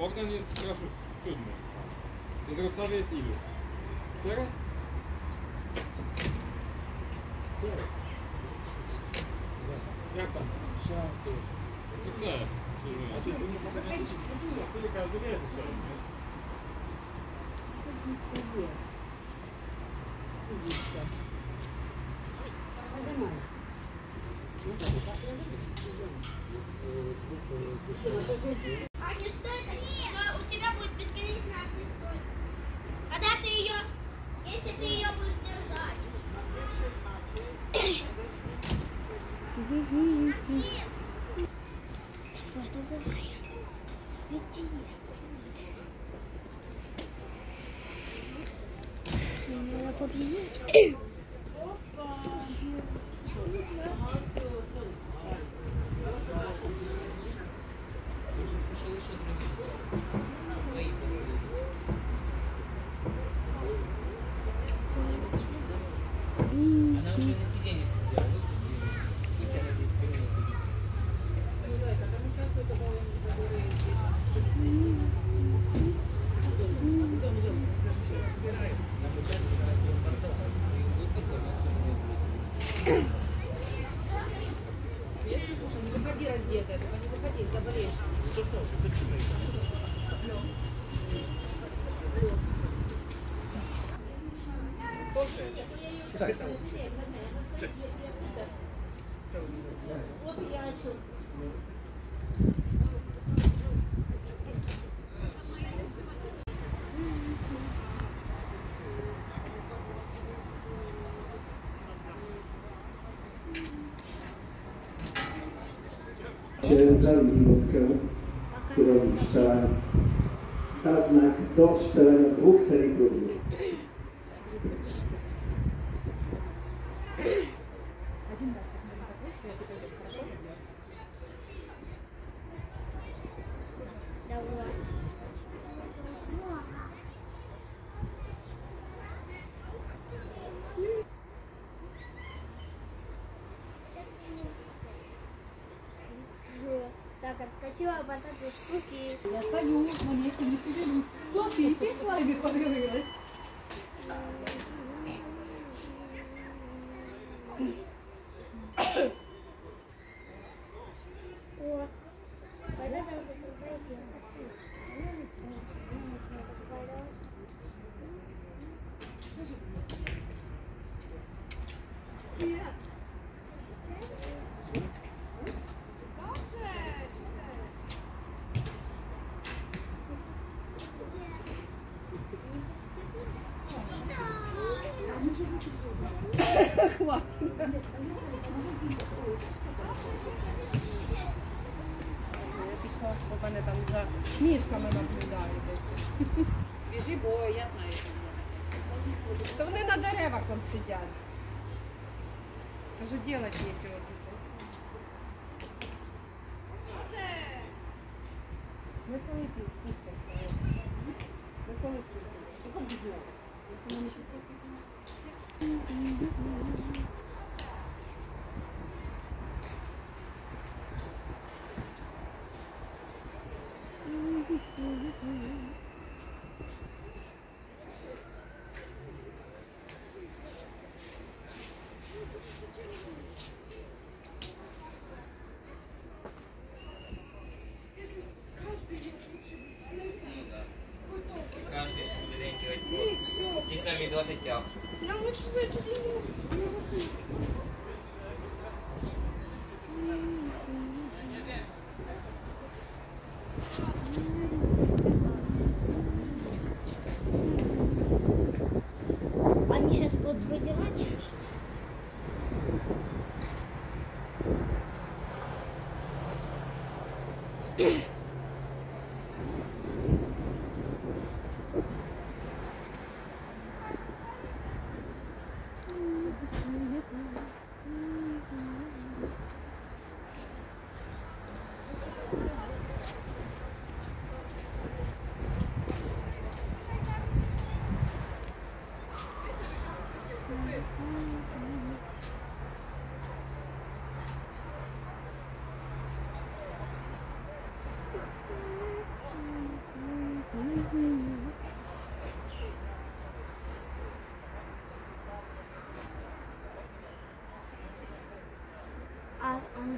Bogdan jest straszny, 7. Z Wrocławia jest ilu? 4? 4. Jak tam? To co? Tyle każdy wie, co to jest. А не стоит, что у тебя будет бесконечная огнестойкость. Когда ты ее, если ты ее будешь держать. Давай. Иди. Надо победить. Она уже на сиденье сидела, выпустили. Пусть она здесь впереди сидит. Ну да, там участвуют, которые здесь. Там участвуют в разных порталах. Их выпустили, максимум выпустили. Если, слушай, не выходи раздетая, только не выходи, заболеешь. Вот я о чем. Za minutkę, którą strzelam, da znak do strzelania 2 serii próbnych. Один раз посмотри, как вышло, я тебе говорю, хорошо? Давай. Так, отскочила от этой штуки. Я стою, на месте не шевелюсь. То ты пішла і не подивилась. О, тогда даже другая тема. Хватит. Я пішла, бо мене там за мішками наблюдають. Біжи, бо я знаю, що це. То вони на деревах там сидять. Кажу, делать нічого тут. Ми коли спустимося? Ми коли спустимося? Тільки біжу. Якщо мені щось Каждый будет день делать по часами 20 дней. Нам лучше за это Они сейчас будут выдирать.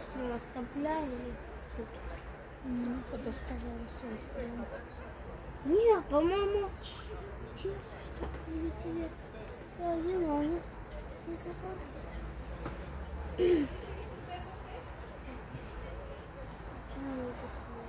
быстро оставляли. Ну, подоставала свои стороны. Не, по-моему, те, что прилетели, я не могу. Не забыл. Почему не заснула?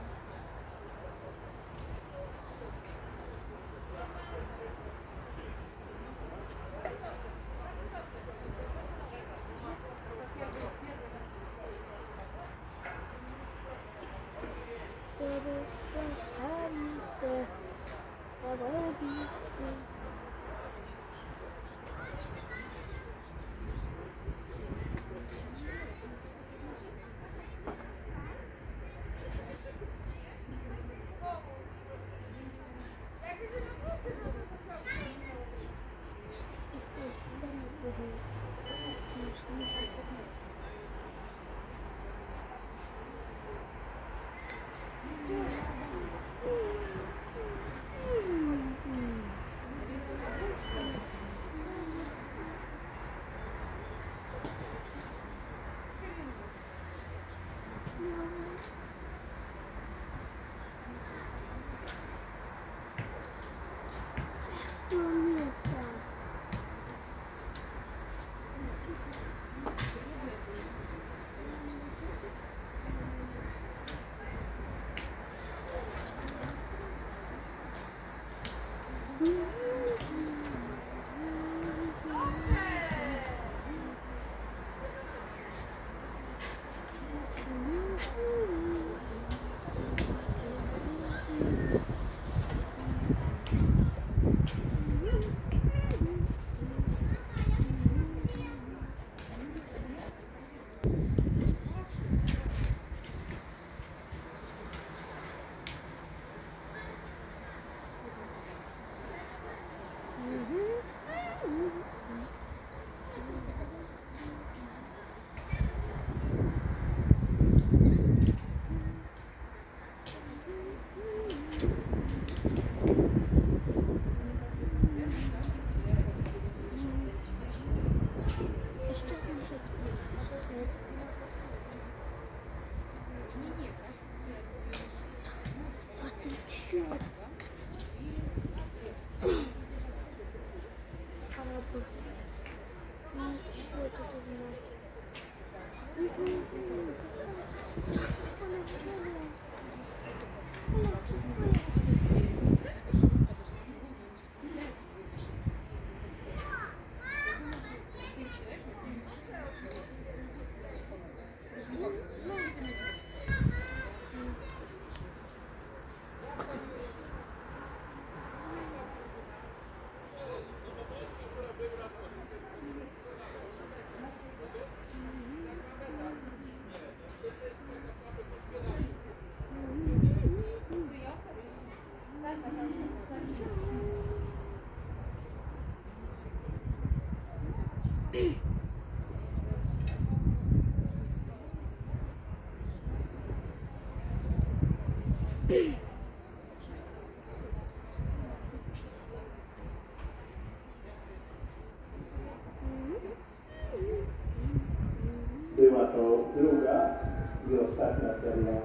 Była to druga i ostatnia seria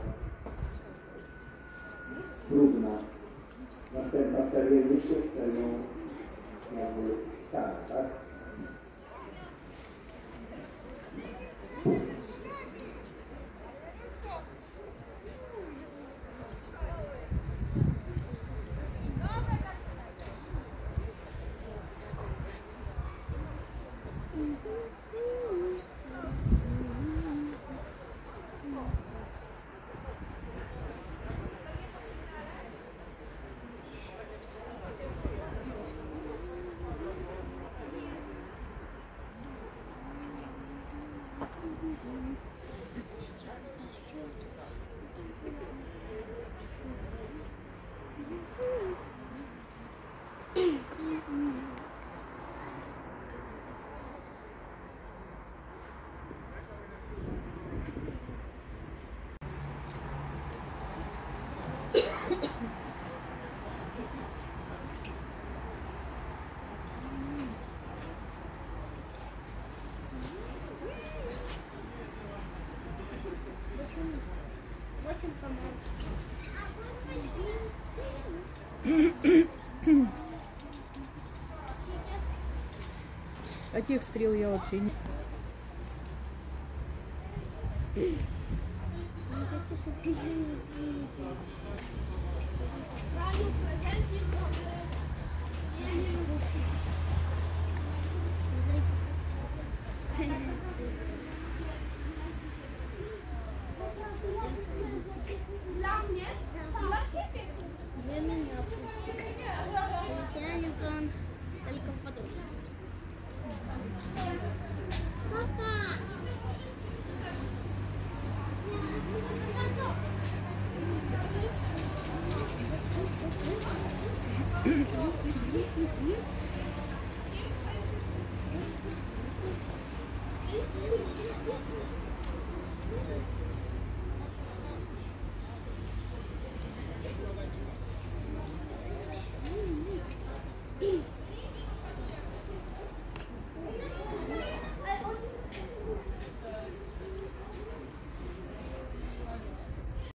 trudna. Następna seria już jest serią jakby sama, tak? А тех стрел я вообще не... Раю презентів Dla mnie? Dla siebie. Для меня пупсик. Телефон только в подушке. Папа!